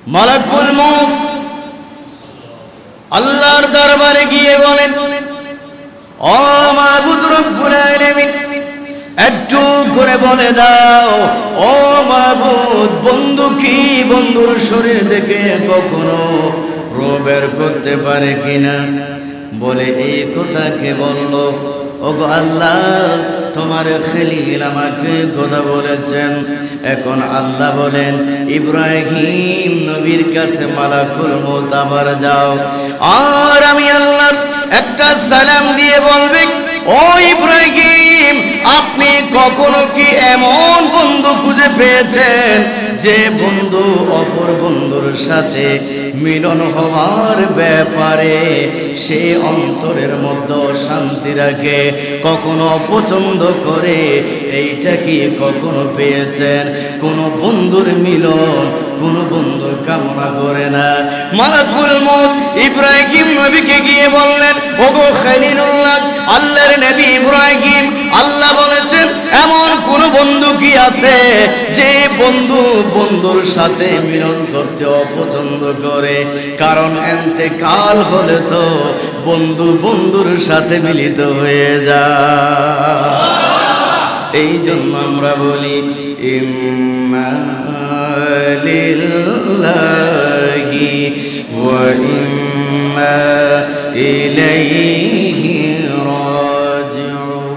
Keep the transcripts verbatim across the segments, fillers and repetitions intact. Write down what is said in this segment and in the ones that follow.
মালাকুল মউত আল্লাহর দরবারে গিয়ে বলেন, ও মাবুদ রব্বুল আলামিন, একটু করে বলে দাও, ও মাবুদ, বন্ধু কি বন্ধুর শরীর থেকে কখনো রূহ বের করতে পারে কিনা? বলে এই কথা কে বলল? ওগো আল্লাহ, তোমার খলিল আমাকে কথা বলেছেন। এখন আল্লাহ বলেন, ইব্রাহিম নবীর কাছে মালাকুল মউত আবার যাও, আর আমি আল্লাহ একটা সালাম দিয়ে বলবে, ও ইব্রাহিম, আপনি কখনো কি এমন বন্ধু খুঁজে পেয়েছেন যে বন্ধু অপর বন্ধুর সাথে মিলন হওয়ার ব্যাপারে সে অন্তরের মধ্যে শান্তি রাখে, কখনো পছন্দ করে? এইটা কি কখনো পেয়েছেন? কোন বন্ধুর মিলন কোন বন্ধু কামনা করে না। মালাকুল মউত ইব্রাহিম নবীকে গিয়ে বললেন, ওগো খলিলুল্লাহ, আল্লাহর নবী ইব্রাহিম, আল্লাহ বলেছেন এমন কোন বন্ধু কি আছে যে বন্ধু বন্ধুর সাথে মিলন করতে অপছন্দ করে? কারণ ইন্তেকাল হলে তো বন্ধু বন্ধুর সাথে মিলিত হয়ে যায়। এই জন্য আমরা বলি, ইন্না লিল্লাহি ওয়া ইন্না ইলাইহি রাজিউন।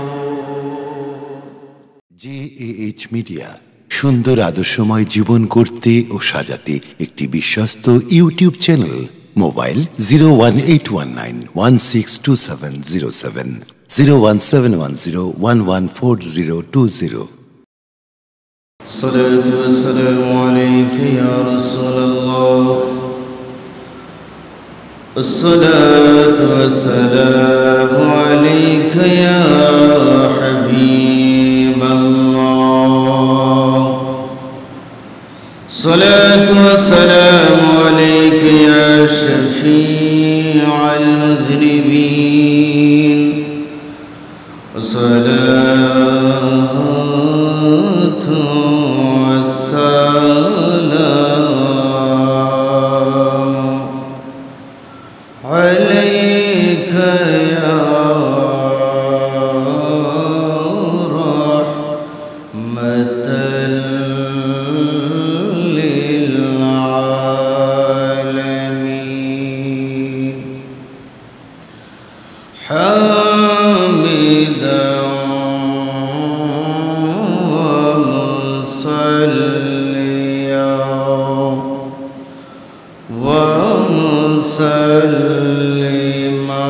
জেএএইচ মিডিয়া সুন্দর আদর্শময় জীবন করতে ও সাজাতে একটি বিশ্বস্ত YouTube channel. Mobile zero one eight one nine one six two seven zero seven, zero one seven one zero one one four zero two zero. الصلاة والسلام عليك يا رسول الله، الصلاة والسلام عليك يا حبيب الله، الصلاة والسلام عليك يا شفيع المذنبين، الصلاة والسلام عليك يا رحمة للعالمين، حامدا ومسلما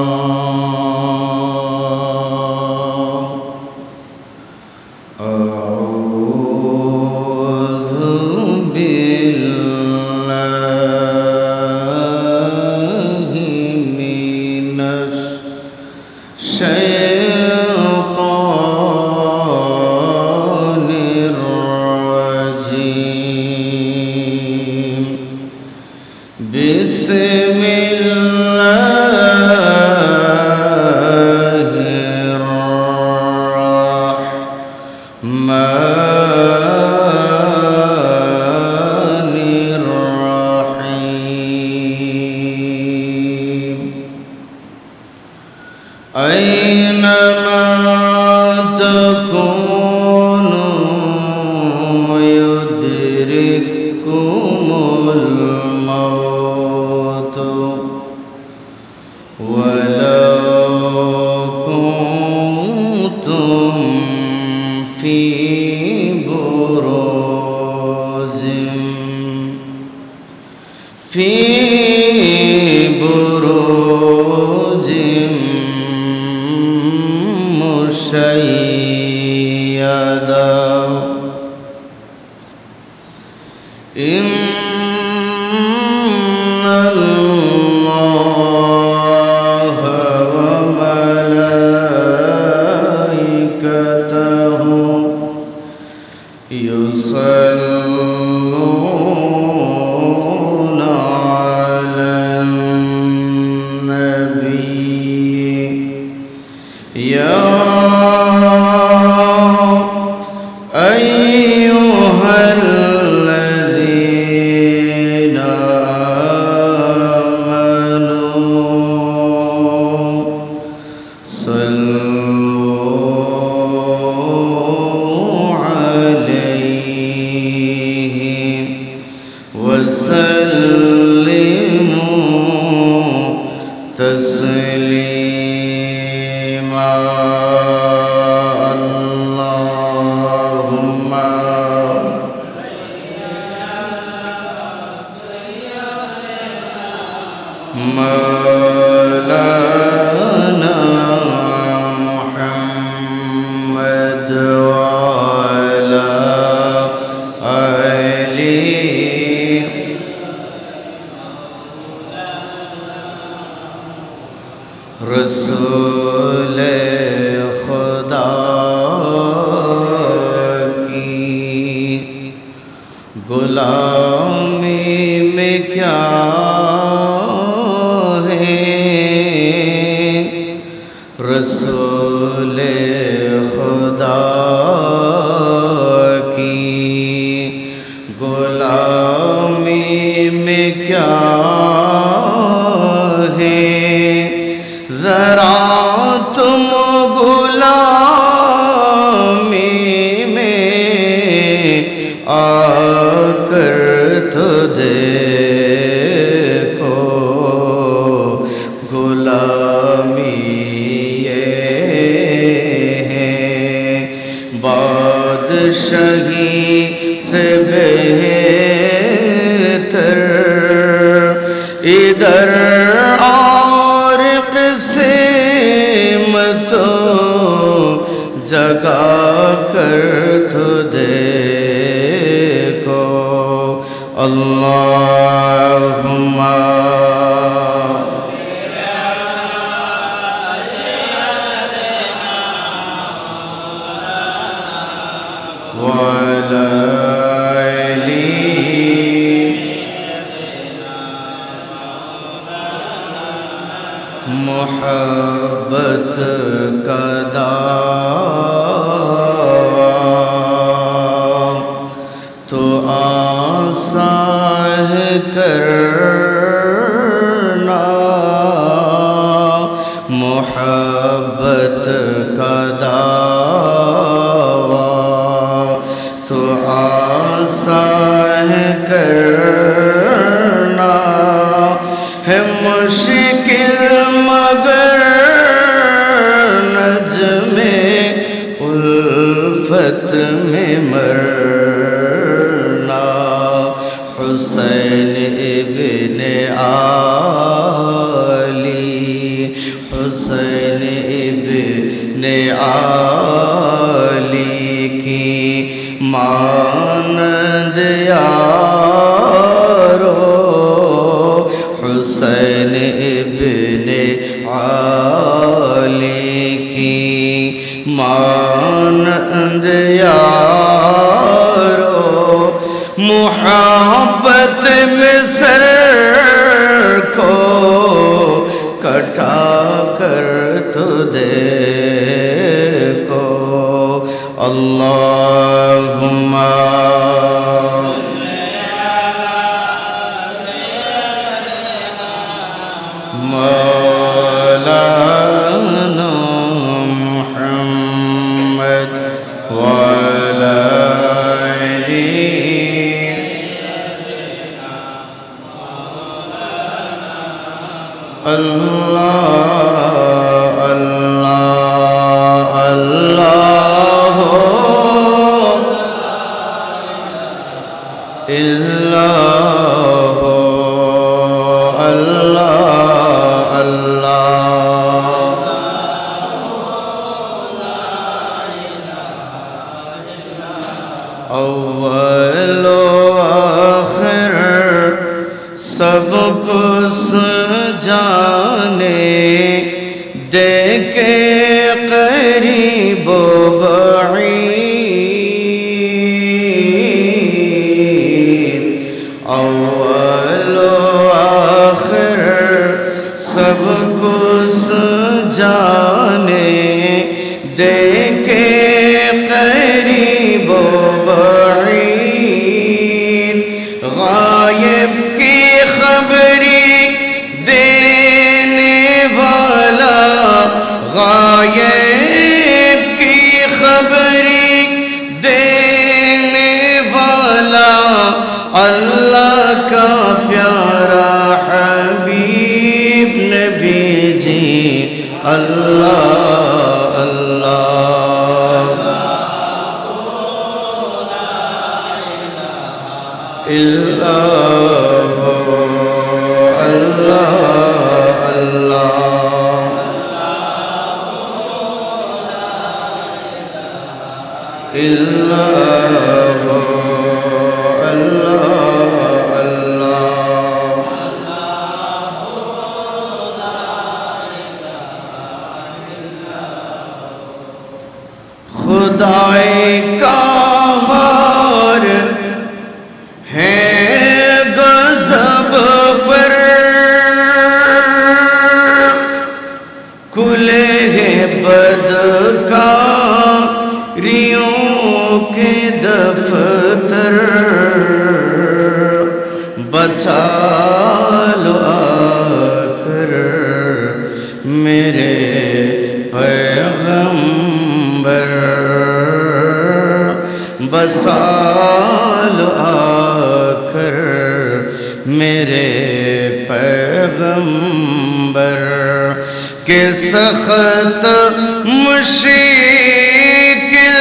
أعوذ بالله من الشيطان الرجيم، بسم الله الرحمن الرحيم، أينما تكونوا يدرككم الموت ولو كنتم في بروج في بروج مشيدة، إن الله وملائكته يصلون على النبي، يا أيها الذين وسلموا تسليما اللهم مولانا محمد وعلى آله رسول خدا کی غلامی میں کیا رسول خدا کی غلامی میں کیا ہے ذرا تم غلامی میں آ کر تو دیکھو غلامی بادشاہی سے بہتر ادھر اور قسمتوں جگا کر تو دیکھو اللہم وعلى آله محبت کا دعویٰ تو آسان ہے کرنا محبت کا دعویٰ تو آسان ہے کرنا ہے مشکل مگر نجم الفت میں مرنا حسین ابن علی حسین ابن علی کی مانند یارو حسین ابن علی کی مانند یارو محبت میں سر کو کٹا کر تو دیکھو اللہم مولانا محمد وعلى آله اللہ اللہ اللہ اللہ اللہ اللہ اول و آخر سب کچھ جانے دیکھے قریب و بعید اول و آخر سب کچھ جانے دیکھے قریب و بعید غائب کی خبری دینے والا غائب کی خبری دینے والا اللہ اللہ کا پیارا حبیب نبی جی اللہ اللہ اللہ اللہ اللہ اللہ اللہ خدائے قہار ہے غضب پر کھلے ہیں بدکاریوں کے دفتر بچا لو آ کر میرے پیغمبر بسا لو آ کر میرے پیغمبر کے سخت مشکل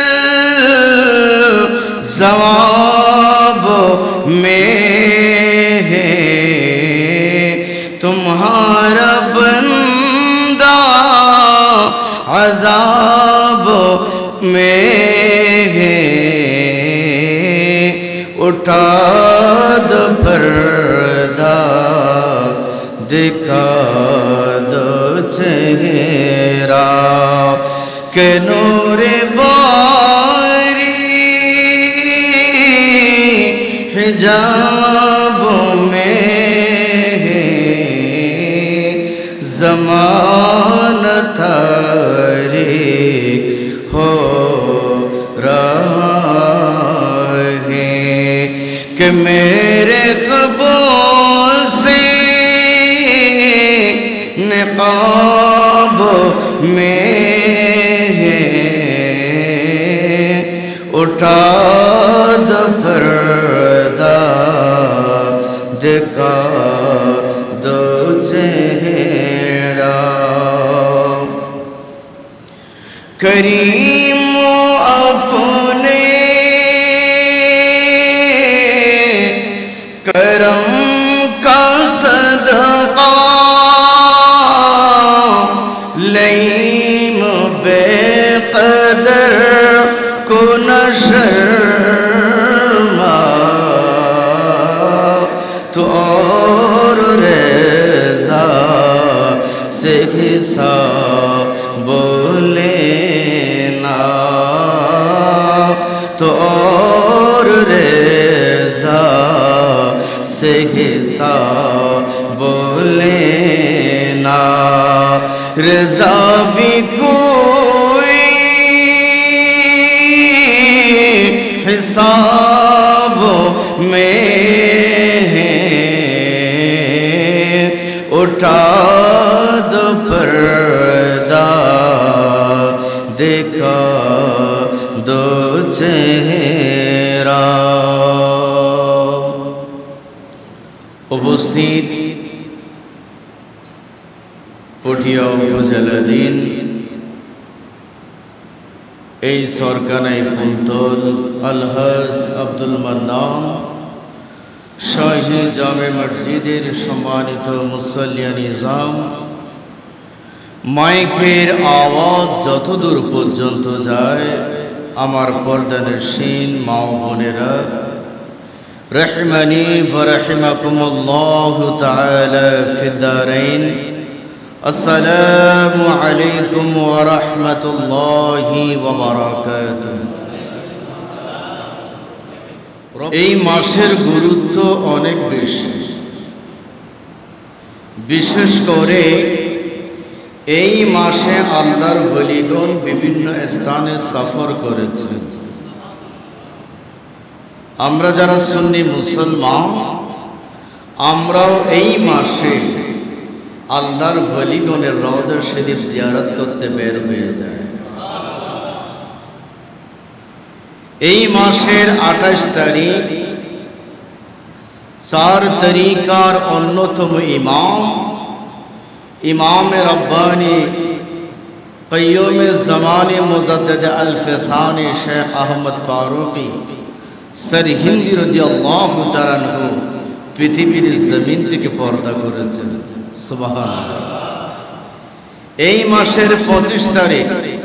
جواب میں ہے تمہارا بندہ عذاب میں ہے اٹھا دو پردہ دکھا دو چہرہ کہ نور باری حجاب میں ہے زمان تاریک ہو رہا ہے کہ میرے قبول سے نقاب میں ہے اٹھا دو پردہ دکھا دو چہرہ کریم اپنے کرم کا صدقہ لئیم بے قدر کو نشرما تو اور رضا سے حساب لینا تو اور رضا سے حساب لینا رضا بھی کوئی حساب میں ہے اٹھا دو پردہ دکھا دو چہرہ উপস্থিত পটিয়া উপজেলাধীন এই সরকানাই পুন্তল আলহাজ আব্দুল মান্নান শাহী জামে মসজিদের সম্মানিত মুসল্লিয়া নিজাম মাইকের আওয়াজ যতদূর পর্যন্ত যায় আমার পর্দানশীন মা ও বোনেরা رحمني فرحمكم الله تعالى في الدارين السلام عليكم ورحمة الله وبركاته এই মাসের গুরুত্ব অনেক বেশি বিশেষ করে এই মাসে আল্লাহর ওলিগণ বিভিন্ন স্থানে সফর করেছেন আমরা যারা সুন্নি মুসলমান আমরাও এই মাসে আল্লাহর ওলিগণের রওজা শরীফ জিয়ারত করতে বের হয়ে যায় এই মাসের আঠাশ তারিখ চার তরিকার অন্যতম ইমাম ইমাম রব্বানি قیوم زمان مجدد الفثانی شیخ احمد ফারুকী সরহিন্দি রাদিয়াল্লাহু তাআলা আনহু পৃথিবীর জমিন থেকে পর্দা করেছেন। সুবহানাল্লাহ। এই মাসের পঁচিশ তারিখ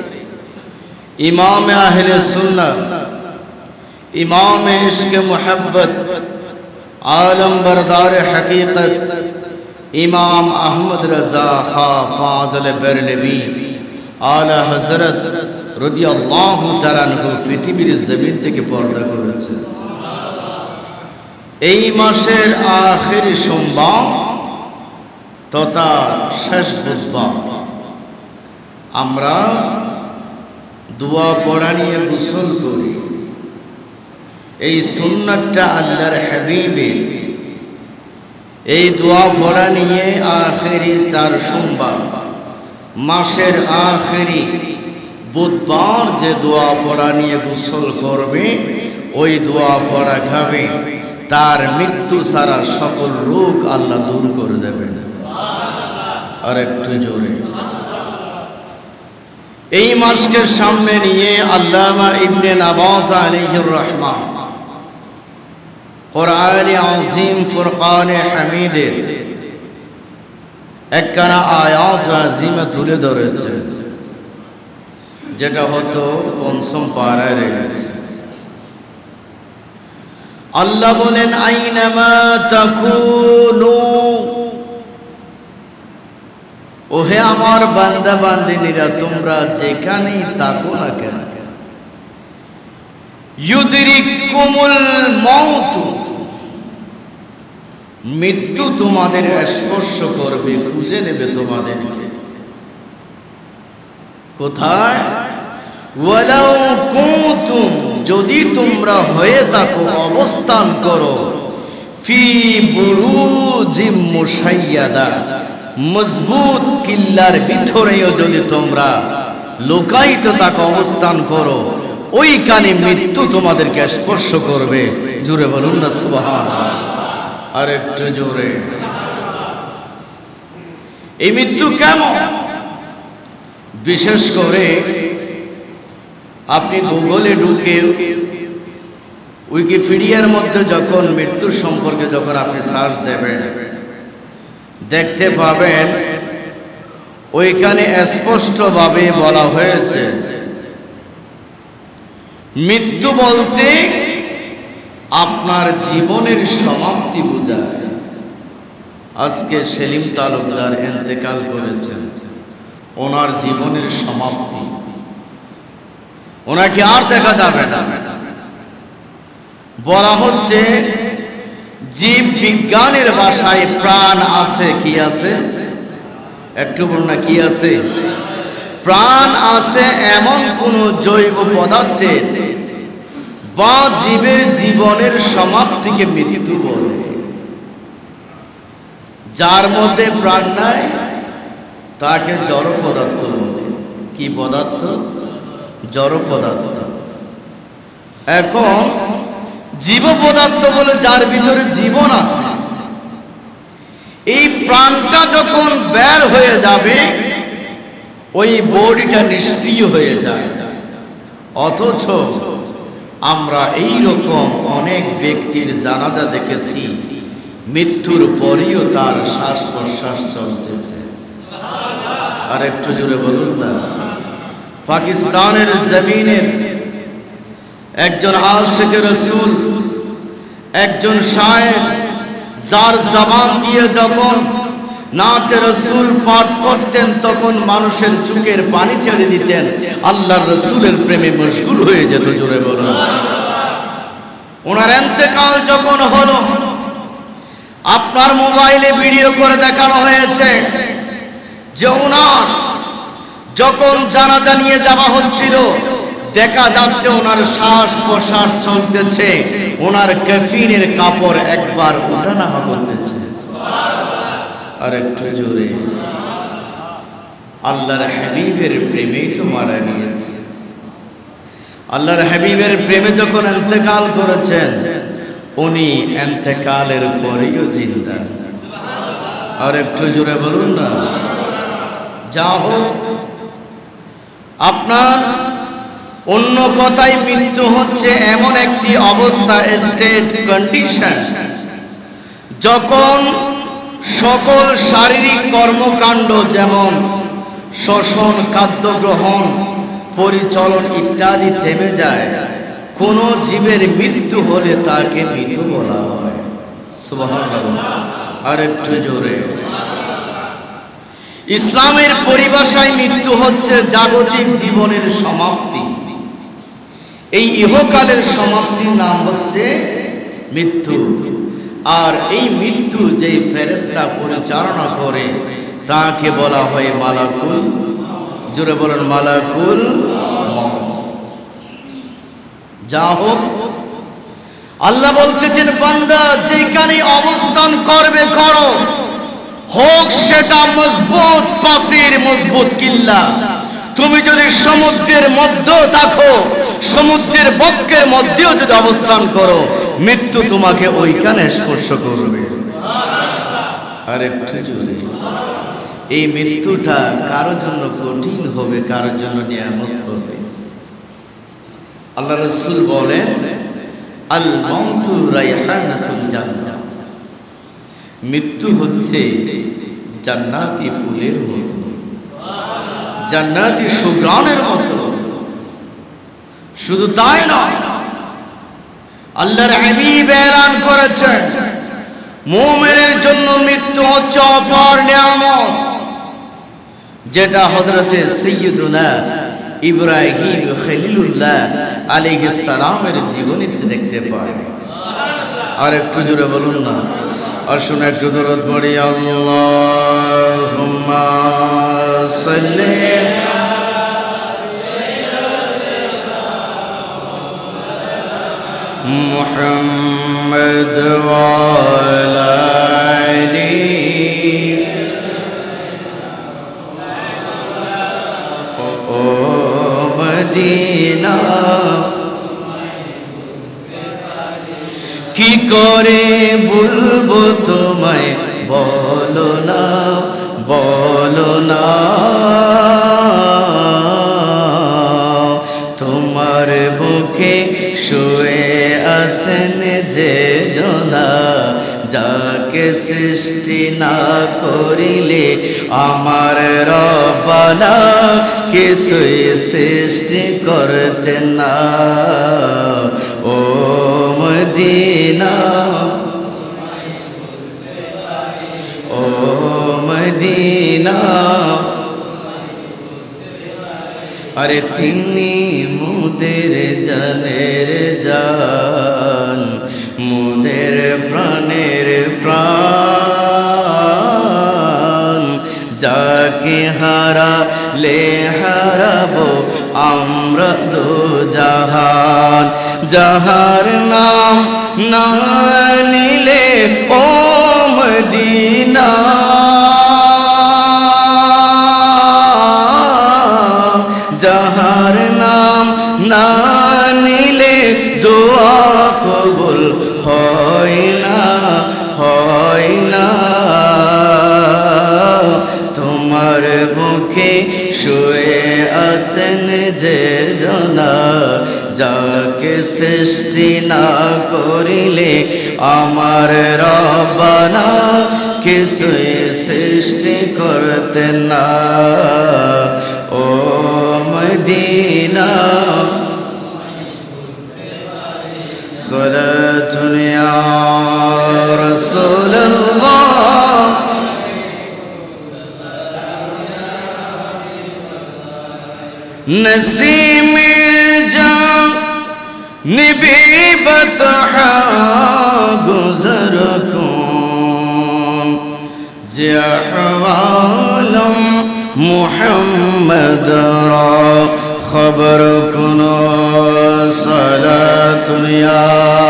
ইমাম আহলে সুন্নাহ ইমাম ইশকে মুহাব্বত आलम बरदार हकीकत इमाम अहमद रजा खा फाज़ल बरलवी आला हजरत রাদিয়াল্লাহু তাআলা আনহু পৃথিবীর জমিন থেকে পর্দা করেছেন। এই মাসের আখেরি সোমবার তথা শেষ বুধবার আমরা দোয়া পড়া নিয়ে গোসল করি। এই সুন্নাতটা আল্লাহর হাবিবের। এই দোয়া পড়া নিয়ে আখেরি চার সোমবার মাসের আখেরি বুধবার যে দোয়া পড়া নিয়ে গোসল করবে, ওই দোয়া পড়া খাবে, তার মৃত্যু ছাড়া সকল রোগ আল্লাহ দূর করে দেবেন। আর একটু জোরে। এই মাসকে সামনে নিয়ে আল্লামা ইবনে নাবাত আলাইহির রহমান কোরআনে আযীম ফুরকানে হামিদের একখানা আয়াত আযীমা তুলে ধরেছে, যেটা হতো পঞ্চম পারায় রয়েছে। আল্লাহ বলেন আইনামা তাকুনু, ওহে আমার বান্দা বান্দিনীরা তোমরা যেখানেই থাকো না কেন, ইউদরিকুমুল মাউত, মৃত্যু তোমাদের স্পর্শ করবে, খুঁজে নেবে তোমাদেরকে। কোথায়? ওয়ালাউ কুনতুম, যদি তোমরা হয়ে থাকো, অবস্থান করো, ফি বুরুজিম মুশাইয়াদা, মজবুত কিল্লার ভিতরেও যদি তোমরা লুকায়িত থাকো, অবস্থান করো, ওইখানে মৃত্যু তোমাদেরকে স্পর্শ করবে। জোরে বলুন না সুবহানাল্লাহ। আর একটু জোরে। এই মৃত্যু কেমন? বিশেষ করে আপনি গুগলে ঢুকে উইকিপিডিয়ার মধ্যে যখন মৃত্যুর সম্পর্কে যখন আপনি সার্চ দেবেন, দেখতে পাবেন ওইখানে স্পষ্টভাবে বলা হয়েছে মৃত্যু বলতে আপনার জীবনের সমাপ্তি বোঝায়। আজকে সেলিম তালুকদার ইন্তেকাল করেছেন, ওনার জীবনের সমাপ্তি, ওনাকে আর দেখা যাবে না। বলা হচ্ছে জীব বিজ্ঞানের ভাষায় প্রাণ আছে। কি আছে? একটু বলুন না, কি আছে? প্রাণ আছে এমন কোন জৈব পদার্থের বা জীবের জীবনের সমাপ্তিকে মৃত্যু বলে। যার মধ্যে প্রাণ নাই তাকে জড় পদার্থ বলে। কি পদার্থ? জড় পদার্থ। এখন জীব পদার্থ বলে যার ভিতরে জীবন আছে, এই প্রাণটা যখন বের হয়ে যাবে, ওই বডিটা নিষ্ক্রিয় হয়ে যায়। অথচ আমরা এই রকম অনেক ব্যক্তির জানাজা দেখেছি, মৃত্যুর পরেও তার শ্বাস প্রশ্বাস চলতেছে। আর একটু জোরে বলুন না। পাকিস্তানের জমিনের একজন আশিকে রাসূল, একজন শায়ের, যার জবান দিয়ে যখন নাতে রাসূল পাঠ করতেন তখন মানুষের চোখের পানি ছেড়ে দিতেন, আল্লাহর রাসূলের প্রেমে মশগুল হয়ে যেত। জোরে বলুন। ওনার ইন্তেকাল যখন হলো, আপনার মোবাইলে ভিডিও করে দেখানো হয়েছে যে ওনার যখন জানাজা নিয়ে যাওয়া হচ্ছিল, দেখা যাচ্ছে ওনার শ্বাস প্রশ্বাস চলতেছে, ওনার কাফিনের কাপড় একবার ওঠানামা করতেছে। আর একটু জোরে। আল্লাহর হাবিবের প্রেমেই তো মারা গিয়েছে। আল্লাহর হাবিবের প্রেমে যখন ইন্তেকাল করেছেন, উনি ইন্তেকালের পরেও জিন্দা। আর একটু জোরে বলুন না। যা হোক, আপনার অন্য কথায় মৃত্যু হচ্ছে এমন একটি অবস্থা, স্টেট কন্ডিশন, যখন সকল শারীরিক কর্মকাণ্ড যেমন শ্বসন, খাদ্য গ্রহণ, পরিচলন ইত্যাদি থেমে যায়। কোন জীবের মৃত্যু হলে তাকে মৃত বলা হয়। সুবহানাল্লাহ। আর একটু জোরে। ইসলামের পরিভাষায় মৃত্যু হচ্ছে জাগতিক জীবনের সমাপ্তি। এই ইহকালের সমাপ্তির নাম হচ্ছে মৃত্যু। আর এই মৃত্যু যেই ফেরেশতা পরিচালনা করে তাকে বলা হয় মালাকুল, জোরে বলেন মালাকুল মউত। যা হোক, আল্লাহ বলতেছেন বান্দা যেখানে অবস্থান করবে করো, হোক সেটা মজবুত প্রাচীর, মজবুত কিল্লা। তুমি যদি সমুদ্রের মধ্যে থাকো, সমুদ্রের বক্ষের মধ্যেও যদি অবস্থান করো, মৃত্যু তোমাকে ওইখানে স্পর্শ করবে। আর একটু জোরে। এই মৃত্যুটা কারো জন্য কঠিন হবে, কারো জন্য নিয়ামত হবে। আল্লাহ রাসূল বলেন আল মাউতু রাইহানাতুল জান্নাহ, মৃত্যু হচ্ছে জান্নাতি ফুলের মতো, জান্নাতি সুঘ্রাণের মতো। শুধু তাই নয়, আল্লাহর হাবিব এলান করেছেন মুমিনের জন্য মৃত্যু হচ্ছে অপার নিয়ামত, যেটা হযরতে সাইয়্যিদুনা ইব্রাহিম খলিলুল্লাহ আলাইহিস সালামের জীবনীতে দেখতে পাই। আর একটু জোরে বলুন না। আর শুনে একটু দরুদ পড়ি। আল্লাহুম্মা সাল্লি মুহাম্মদ ওয়া আলা আলি ও মদিনা। কি করে বলবো তোমায়, বলো না বলো না। তোমার বুকে শুয়ে আছেন যে জনা, যাকে সৃষ্টি না করিলে আমার রব্বানা কিছুই সৃষ্টি করতেন না। ও মদিনা, ও মদিনা। আরে তিনি মুদের জানের জান, মুদের প্রাণের প্রাণ। যাকে হারালে হারাবো আমরা দু জাহান, যাহার নাম না নিলে ও মদিনা। যাহার নাম না নিলে দোয়া কবুল হয় না, হয় না। তোমার বুকে শুয়ে আছেন যে জনা, যাকে সৃষ্টি না করিলে আমার রব্বানা কিছুই সৃষ্টি করতেন না। ও মদিনা, সালাতুন ইয়া রাসূলুল্লাহ। নসীমে জান নিবি বতহা গুজর কুন, যে আহওয়ালম মুহাম্মদ রা খবর কুন। সালাতুন ইয়া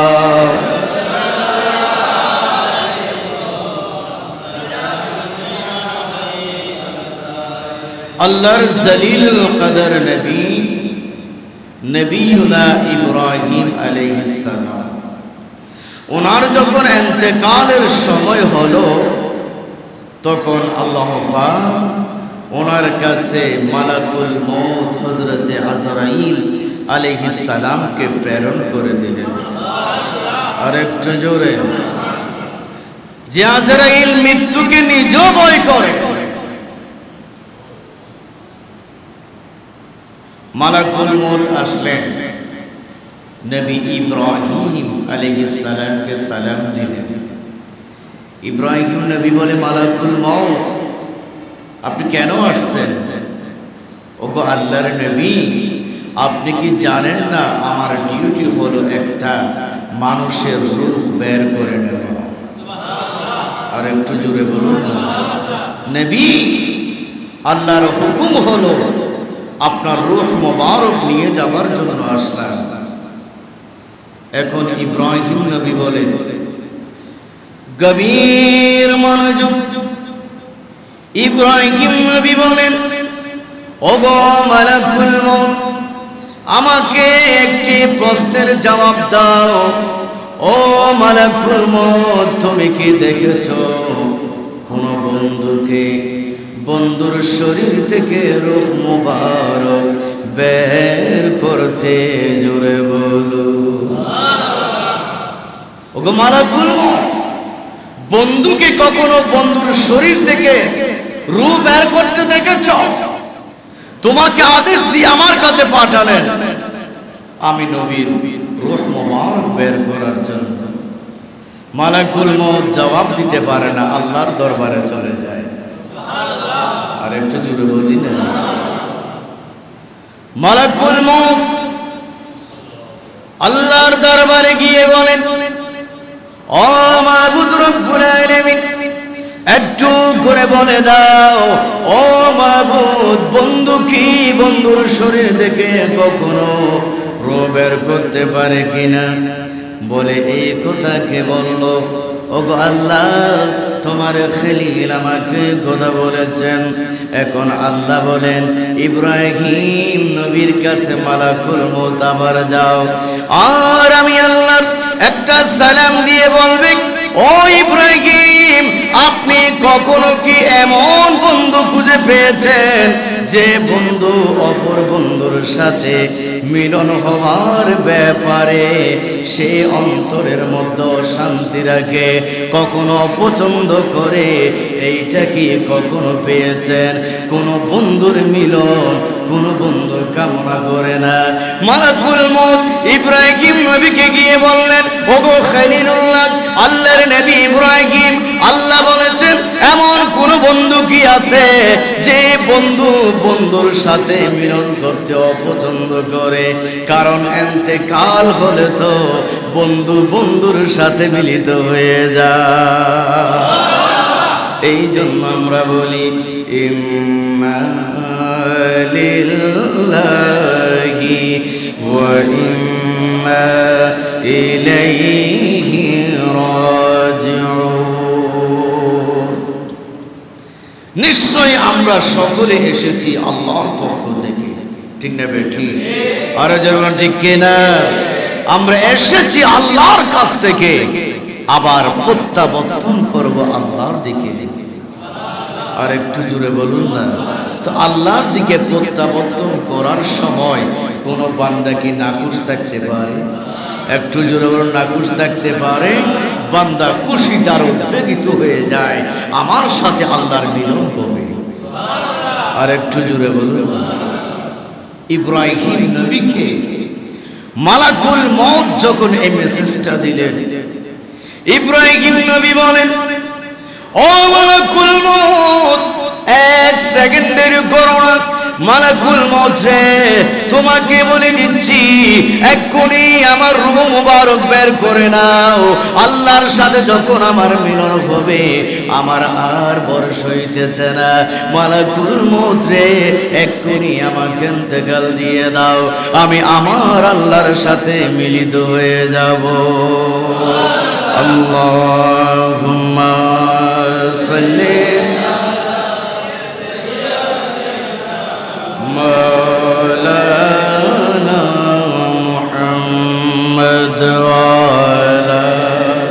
আল্লাহর জলিল কদর নবী নবিয়ুনা ইব্রাহিম আলাইহিস সালাম ওনার যখন ইন্তেকালের সময় হলো তখন আল্লাহ পাক ওনার কাছে মালাকুল মউত হযরত আজরাইল আলাইহিস সালামকে প্রেরণ করে দিলেন। আর একটু জোরে, যে আজরাইল মৃত্যুকে নিজেও ভয় করে, মালাকুল মউত আসলেন, নবী ইব্রাহিম আলাইহিস সালামকে সালাম দিলেন। ইব্রাহিম নবী বলে, মালাকুল মউত আপনি কেন আসছেন? ওগো আল্লাহর নবী, আপনি কি জানেন না আমার ডিউটি হলো একটা মানুষের রূপ বের করে নেওয়া? আর একটু জোরে বলুন না। নবী, আল্লাহর হুকুম হলো আপনার রূহ মোবারক নিয়ে যাওয়ার জন্য আসলাম। এখন ইব্রাহিম নবী বলে, গভীর মনোযোগ, ইব্রাহিম নবী বলেন, ওগো মালাকুল মউত, আমাকে একটি প্রশ্নের জবাব দাও। ও মালাকুল মউত, তুমি কি দেখেছো কোন বন্ধুকে বন্ধুর শরীর থেকে রূহ মুবারক বের করতে? জোরে বলো। ওগো মালাকুল মউত, বন্ধুকে কখনো বন্ধুর শরীর থেকে রূহ বের করতে দেখেছো? তোমাকে আদেশ দিয়ে আমার কাছে পাঠালেন আমি নবীর রূহ মুবারক বের করার জন্য। মালাকুল মউত জবাব দিতে পারে না, আল্লাহর দরবারে চলে যায়। আর একটু জোরে বলি না। মালাকুল মউত আল্লাহর দরবারে গিয়ে বলেন, ও মাবুদ রব্বুল আলামিন, একটু করে বলে দাও, ও মাবুদ, বন্ধু কি বন্ধুর শরীর থেকে কখনো রূহ বের করতে পারে কিনা? বলে, এই কথা কে বললো? ওগো আল্লাহ, তোমার খলিল আমাকে কথা বলেছেন। এখন আল্লাহ বলেন, ইব্রাহিম নবীর কাছে মালাকুল মউত আবার যাও, আর আমি আল্লাহ একটা সালাম দিয়ে বলবে, ও ইব্রাহিম, আপনি কখনো কি এমন বন্ধু খুঁজে পেয়েছেন যে বন্ধু অপর বন্ধুর সাথে মিলন হওয়ার ব্যাপারে সে অন্তরের মধ্যে শান্তি রাখে, কখনো পছন্দ করে? এইটা কি কখনো পেয়েছেন? কোন বন্ধুর মিলন কোন বন্ধু কামনা করে না। মালাকুল মউত ইব্রাহিম নবীকে গিয়ে বললেন, ওগো খলিলুল্লাহ, আল্লাহর নবী ইব্রাহিম, আল্লাহ বলেছেন এমন কোন বন্ধু কি আছে যে বন্ধু বন্ধুর সাথে মিলন করতে অপছন্দ করে? কারণ ইন্তেকাল হলে তো বন্ধু বন্ধুর সাথে মিলিত হয়ে যায়। এই জন্য আমরা বলি, ইন্না লিল্লাহি ওয়া ইন্না ইলাইহি রাজিউন। নিশ্চয় আমরা সকলে এসেছি আল্লাহর পক্ষ থেকে, ঠিক না বেঠি? আর যেমন ঠিক কিনা? আমরা এসেছি আল্লাহর কাছ থেকে, আবার প্রত্যাবর্তন করব আল্লাহর দিকে। আর একটু জোরে বলুন না। তো আল্লাহর দিকে প্রত্যাবর্তন করার সময় কোন বান্দা কি নাখুশ থাকতে পারে? একটু জোরে বলুন, নাখুশ থাকতে পারে? বান্দা খুশি, তার উদ্বেগিত হয়ে যায়, আমার সাথে আল্লাহর মিলন হবে। আর একটু জোরে বলুন। ইব্রাহিম নবীকে মালাকুল মউত যখন এই মেসেজটা দিলেন, ইব্রাহিম নবী বলেন, ও মালাকুল মউত, এক সেকেন্ডের করোনা মালাকুল মউত রে, তোমাকে বলে দিচ্ছি এক্ষুনি আমার রূহ মুবারক বের করে নাও। আল্লাহর সাথে যখন আমার মিলন হবে আমার আর বয়স হইতেছে না। মালাকুল মউত রে, এক্ষুনি আমাকে ইন্তেকাল দিয়ে দাও, আমি আমার আল্লাহর সাথে মিলিত হয়ে যাব। আল্লাহুম্মা সাল্লি মাওলানা মুহাম্মদ ওয়া আলা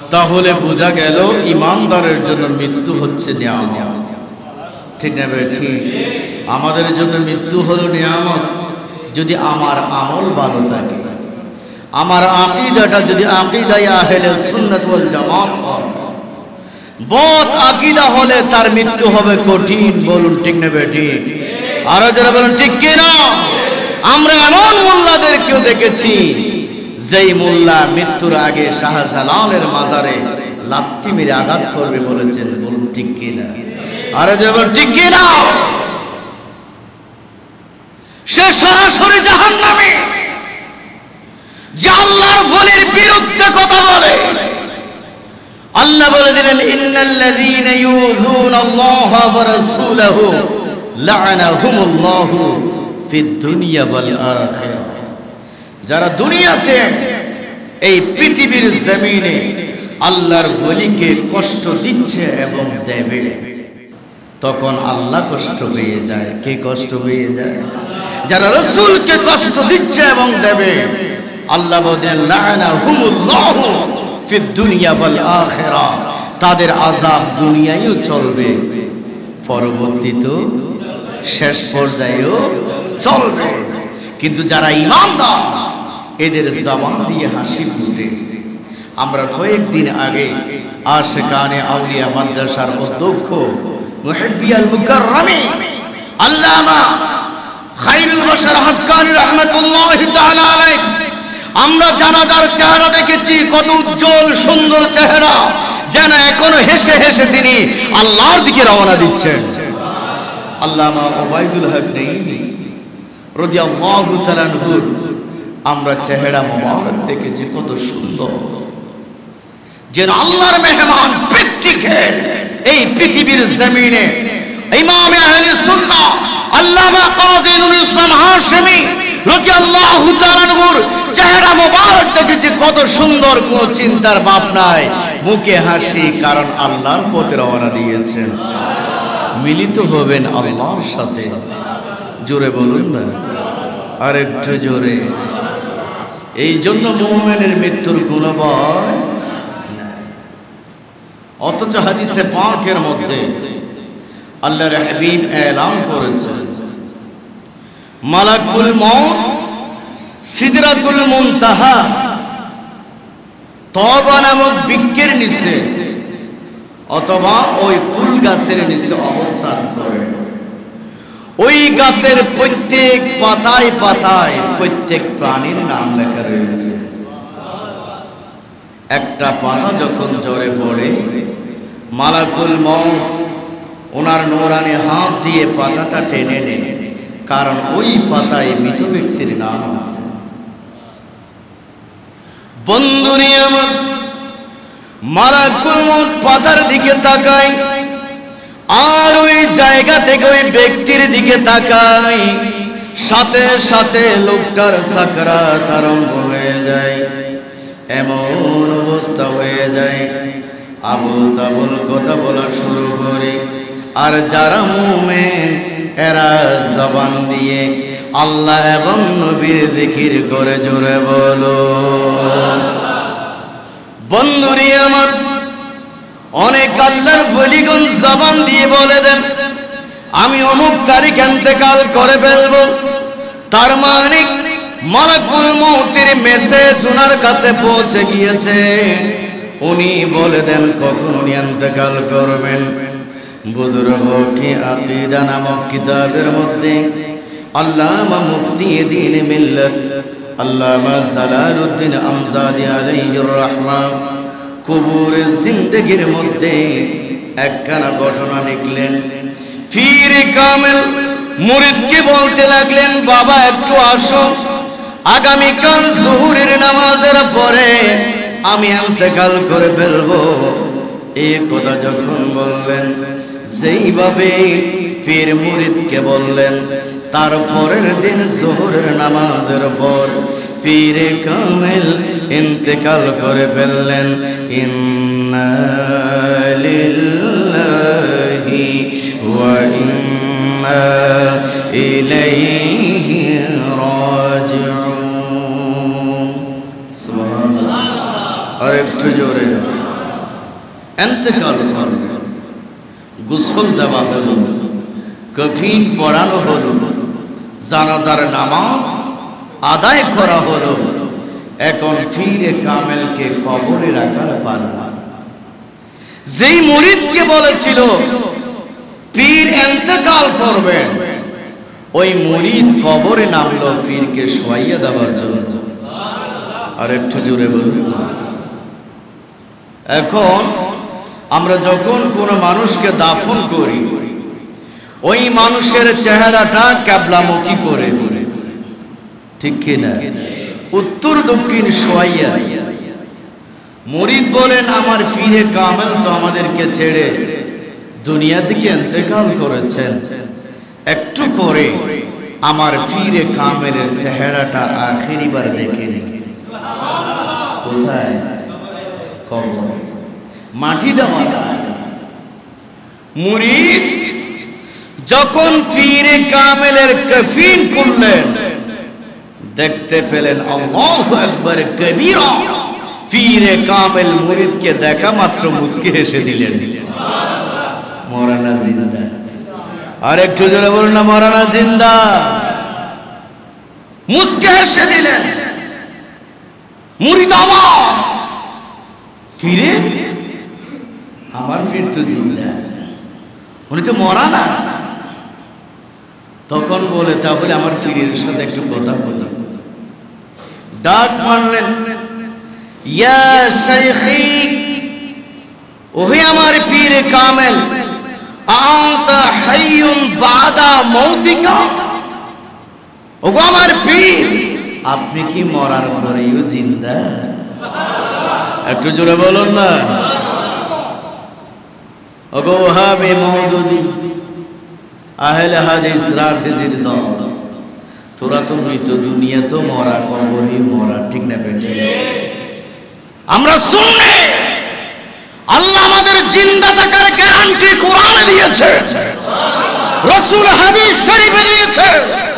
তাহলে বোঝা গেল ইমানদারের জন্য মৃত্যু হচ্ছে নিয়ামত। ঠিক না ভাই? ঠিক। আমাদের জন্য মৃত্যু হলো নিয়ামত যদি আমার আমল ভালো থাকে, আমার আকীদাটা যদি আকীদায়ে আহলে সুন্নাত ওয়াল জামাত হয়। বদ আকীদা হলে তার মৃত্যু হবে কঠিন। বলুন ঠিক না ভাই? ঠিক। আরো যারা বলুন ঠিক কিনা? আমরা এমন মোল্লাদেরকেও দেখেছি যেই মোল্লা মৃত্যুর আগে শাহজালালের মাজারে লাত্তি মেরে আঘাত করবে বলেছেন। বলুন ঠিক কিনা? আরে যারা বলুন ঠিক কিনা? সে সরাসরি জাহান্নামী যে আল্লাহর ওলির বিরুদ্ধে কথা বলে। আল্লাহ বলে দিলেন ইন্নাল্লাযীনা ইউযুনা আল্লাহা ওয়া রাসূলাহু লা'নাহুমুল্লাহু ফিদ দুনিয়া ওয়াল আখিরাহ। যারা দুনিয়াতে এই পৃথিবীর জমিনে আল্লাহর ওলিকে কষ্ট দিচ্ছে এবং দেবে, তখন আল্লাহ কষ্ট পেয়ে যায়। কে কষ্ট পেয়ে যায়? যারা রাসূলকে কষ্ট দিচ্ছে এবং দেবে, আল্লাহ বলেন লা'নাহুমুল্লাহু ফিদ দুনিয়া ওয়াল আখিরাহ। তাদের আযাব দুনিয়ায়ও চলবে, পরবর্তীতে শেষ পর্যায়েও চলবে। কিন্তু যারা ঈমানদার এদের জবান দিয়ে হাসি ফুটে। আমরা কয়েকদিন আগে আশিকানে আউলিয়া মাদ্রাসার অধ্যক্ষ মুহিব্বিয়াল মুকাররমি আল্লামা খায়রুল বাশার হাক্কানী রাহমাতুল্লাহি তাআলা আলাইহি আমরা জানাজার চেহারা দেখেছি, কত উজ্জ্বল সুন্দর চেহারা, যেন এখনো হেসে হেসে তিনি আল্লাহর দিকে রওনা দিচ্ছেন। আল্লামা ওবায়দুল হক নাইমি রাদিয়াল্লাহু তাআলা আনহু আমরা চেহারা মোবারক দেখেছি, কত সুন্দর, যেন আল্লাহর মেহমান প্র্যাকটিক্যাল এই পৃথিবীর জমিনে। ইমাম আহলে সুন্নাহ আল্লামা কাজী নূরুল ইসলাম হাশেমি রাদিয়াল্লাহু তাআলা আনহুর চেহারা মোবারক দেখেছি, কত সুন্দর, কোনো চিন্তার ভাব নাই, মুখে হাসি, কারণ আল্লাহর পথে রওনা দিয়েছেন। মিলিত হবেন আল্লাহর সাথে। জোরে বলুন না, আরেকটু জোরে। এই জন্য মুমিনের মৃত্যুর কোনো ভয় নাই। অথচ হাদিসে পাকের মধ্যে আল্লাহর হাবিব এলান করেছেন মালাকুল মউত সিদরাতুল মুনতাহা তওবা নামক বৃক্ষের নিচে অথবা ওই কুল গাছের নিচে অবস্থান করে। ওই গাছের প্রত্যেক পাতায় পাতায় প্রত্যেক প্রাণীর নাম লেখা রয়েছে। একটা পাতা যখন ঝরে পড়ে, মালাকুল মউত ওনার নূরানি হাত দিয়ে পাতাটা টেনে নেয়, কারণ ওই পাতায় মৃত ব্যক্তির নাম আছে। বন্ধুরে আমার, মালাকুল মউত পাতার দিকে তাকায়, আর ওই জায়গা থেকে ওই ব্যক্তির দিকে তাকায়, সাথে সাথে লোকটার সাকরাত আরম্ভ হয়ে যায়। এমন অবস্থা হয়ে যায়, আবুল তাবুল কথা বলা শুরু করে। আর যারা মুমিন এরা জবান দিয়ে আল্লাহ এবং নবীর জিকির করে, জোরে বলো। বন্ধুরে আমার, অনেক আল্লাহর ওলিগণ জবান দিয়ে বলে দেন আমি অমুক তারিখ ইন্তেকাল করে ফেলবো। তার মানে মালাকুল মউতের মেসেজ ওনার কাছে পৌঁছে গিয়েছে। উনি বলে দেন কখন উনি ইন্তেকাল করবেন। বুজুর্গ কি আকীদা নামক কিতাবের মধ্যে আল্লামা মুফতি দ্বীন মিল্লাত আল্লামা জালালউদ্দিন আমজাদি আলাইহির রাহমা কবরের জিন্দেগির মধ্যে একখানা ঘটনা লিখলেন। ফিরে কামেল মুরিদকে বলতে লাগলেন, বাবা একটু আসো, আগামীকাল জোহরের নামাজের পরে আমি ইন্তেকাল করে ফেলবো। এই কথা যখন বললেন, যেইভাবে পীর মুরিদকে বললেন, তারপরের দিন জোহরের নামাজের পর পীরে কামেল ইন্তেকাল করে ফেললেন। ইন্না লিল্লাহি ওয়া ইন্না ইলাইহি রাজিউন। সুবহানাল্লাহ। আরেকটু জোরে। ইন্তেকাল করবে, গোসল দেওয়া হলো, কফিন পরানো হলো, জানাজার নামাজ আদায় করা হলো। এখন ফিরে কামেলকে কবরে রাখার পালা। যেই মুরিদকে বলেছিল পীর ইন্তেকাল করবেন, ওই মুরিদ কবরে নামলো পীরকে শোয়াইয়া দেওয়ার জন্য। আর একটু জোরে বলুন। এখন আমরা যখন কোনো মানুষকে দাফন করি, ওই মানুষের চেহারাটা ক্যাবলামুখী করে দিই, ঠিক কিনা? উত্তর দক্ষিণ শোয়াইয়া। মুরিদ বলেন আমার পীরে কামেল তো আমাদেরকে ছেড়ে দুনিয়া থেকে ইন্তেকাল করেছেন, একটু করে আমার পীরে কামেলের চেহারাটা আখেরিবার দেখে নি। কোথায়? কবর, মাটি দেওয়া। মুরিদ যখন পীরে কামেলের কফিন খুললেন, দেখতে পেলেন আল্লাহু আকবার কবীরা। পীরে কামেল মুরিদকে দেখা মাত্র মুস্কি হেসে দিলেন, মরানা জিন্দা। আর একটু জোরে বলুন না, মরানা জিন্দা। মুস্কি হেসে দিলেন। মুরিদ আমার, কি রে? আমার পীর তো জিন্দা, উনি তো মরা না। তখন বলে তাহলে আমার পীরের সাথে একটু কথা বলি। ডাক মারলেন, ইয়া শাইখি, ওহে আমার পীর কামেল, আনতা হাইয়ুন বাদা মৌতিকা। ওগো আমার পীর, আপনি কি মরার পরেও জিন্দা? একটু জোরে বলুন না। ওগো ওহাবি মওদুদি, আহলে হাদিস রাফিজির দল, তোরা তো মৃত, দুনিয়া তো মরা, কবরই মরা, ঠিক না বেটে? আমরা সুন্নি, আল্লাহ আমাদের জিন্দা থাকার গ্যারান্টি কোরআনে দিয়েছে, রাসূল হাদিস শরীফে দিয়েছে।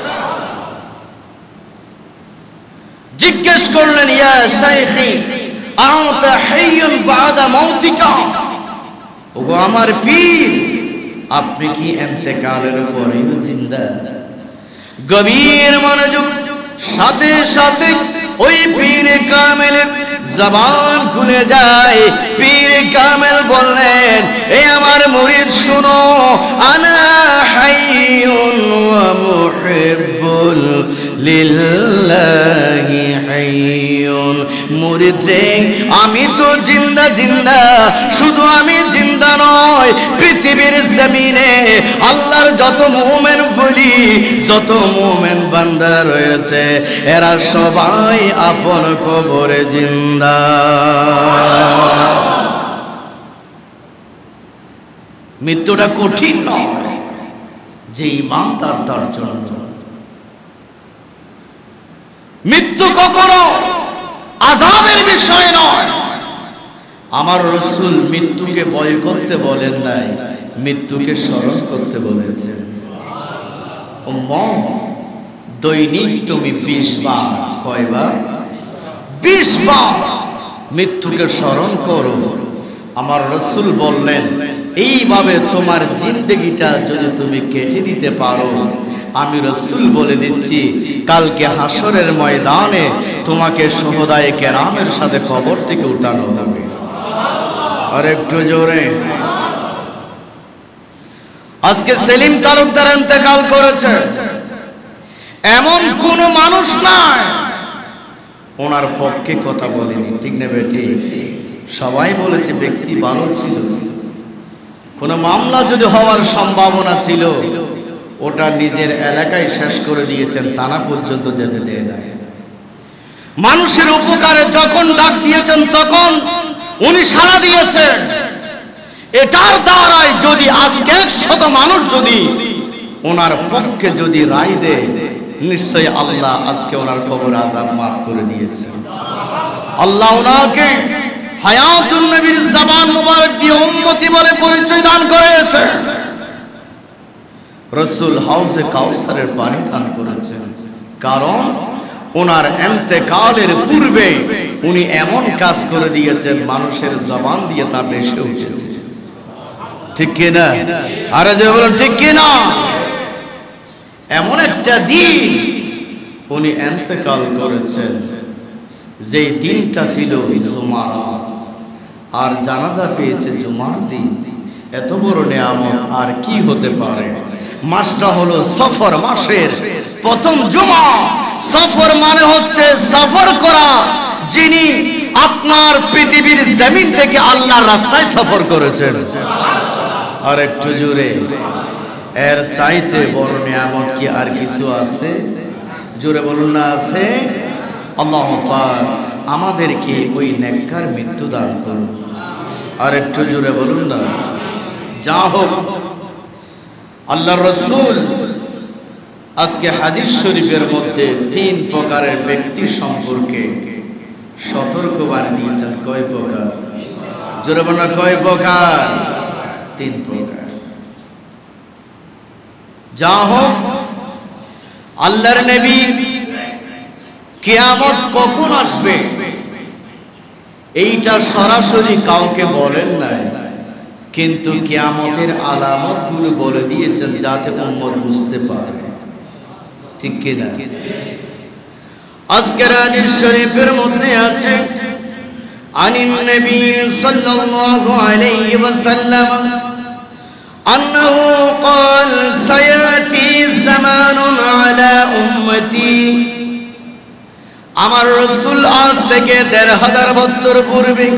জিজ্ঞেস করলেন, ইয়া শাইখি আনতা হাইয়ুন বাদা মৌতিকা, ওগো আমার পীর, আপনি কি ইন্তেকালের পরেও জিন্দা? গভীর মনোযোগ, সাথে সাথে ওই পীর কামেলের জবান খুলে যায়। পীর কামেল বললেন, এ আমার মুরিদ শুনো, আনা হাইয়ুন ওয়া মুহিব্বুল লিল্লাহি হাইয়ুন। মুরিদ রে, আমি তো জিন্দা জিন্দা, শুধু আমি জিন্দা নয়, পৃথিবীর জমিনে আল্লাহর যত মুমিন বলি, যত মুমিন বান্দা রয়েছে, এরা সবাই আপন কবরে জিন্দা। মৃত্যুটা কঠিন নয়, যে ইমানদার তার জন্য। মৃত্যু কখনো আযাবের বিষয় নয়। আমার রাসূল মৃত্যুকে ভয় করতে বলেন নাই, মৃত্যুকে স্মরণ করতে বলেছেন। উম্মত, দৈনিক তুমি বিশ বার, কয়বার? বিশ বার মৃত্যুকে স্মরণ করো। আমার রাসূল বললেন, এইভাবে তোমার জিন্দেগিটা যদি তুমি কেটে দিতে পারো, আমি রাসূল বলে দিচ্ছি, কালকে হাসরের ময়দানে তোমাকে শুহাদায়ে কেরামের সাথে কবর থেকে উঠানো হবে। আর একটু জোরে। আজকে সেলিম তালুকদার ইন্তেকাল করেছে, এমন কোন মানুষ নাই ওনার পক্ষে কথা বলেনি, ঠিক না বেটি? সবাই বলেছে ব্যক্তি ভালো ছিল, কোন মামলা যদি হওয়ার সম্ভাবনা ছিল, ওটা নিজের এলাকায় শেষ করে দিয়েছেন, থানা পর্যন্ত যেতে দেয় না। মানুষের উপকারে যখন ডাক দিয়েছেন, তখন উনি সাড়া দিয়েছেন। এটার দ্বারাই যদি আজকে একশত মানুষ যদি ওনার পক্ষে যদি রায় দেয়, নিশ্চয়ই আল্লাহ আজকে ওনার কবর আযাব মাফ করে দিয়েছে। আল্লাহ ওনাকে হায়াতুন নবীর জবান মুবারক দিয়ে উম্মতি বলে পরিচয় দান করেছে। রাসূল হাউজে কাউসারের পানি দান করেছেন, কারণ ওনার ইন্তেকালের পূর্বে উনি এমন কাজ করে দিয়েছেন মানুষের জবান দিয়ে তা ভেসে উঠেছে। ঠিক কিনা? আরে যে বলুন ঠিক কিনা? এমন একটা দিন উনি ইন্তেকাল করেছেন, যেই দিনটা ছিল জুমার, আর জানাজা পেয়েছে জুমার দিন। এত বড় নিয়ামত আর কি হতে পারে? মাসটা হলো সফর মাসের প্রথম জুমা। সফর মানে হচ্ছে সফর করা, যিনি আপনার পৃথিবীর জমিন থেকে আল্লাহর রাস্তায় সফর করেছেন। আর একটু জোরে, এর চাইতে বড় নিয়ামত কি আর কিছু আছে? জোরে বলুন না আছে? আল্লাহ পাক আমাদেরকে ওই নেককার মৃত্যু দান করুন। আর একটু জোরে বলুন না। যা হোক, আল্লাহর রাসূল আজকে হাদিস শরীফের মধ্যে তিন প্রকারের ব্যক্তি সম্পর্কে সতর্কবাণী দিয়েছেন। কয় প্রকার? জোরে বলুন না, কয় প্রকার? তিন প্রকার। যা হোক, আল্লাহর নবী কিয়ামত কখন আসবে এইটা সরাসরি কাউকে বলেন নাই, কিন্তু কিয়ামতের আলামত গুলো বলে দিয়েছেন যাতে উম্মত বুঝতে পারে। ঠিক কিনা? আজকের হাদিস শরীফের মধ্যে আছে আনিন নবী সাল্লাল্লাহু আলাইহি ওয়াসাল্লাম আন্নাহু ক্বাল সায়াতি জামানুন আলা উম্মতি। আমার রাসূল আজ থেকে দেড় হাজার বছর পূর্বে